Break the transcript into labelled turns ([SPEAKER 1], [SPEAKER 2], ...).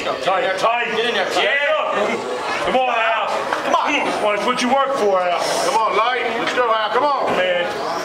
[SPEAKER 1] Tight, tight.
[SPEAKER 2] Get in there, tight.
[SPEAKER 1] Yeah. Come on, Al.
[SPEAKER 2] Come on.
[SPEAKER 1] Well, it's what you work for, Al.
[SPEAKER 3] Come on, Light. Let's go, Al. Come on.
[SPEAKER 1] Man.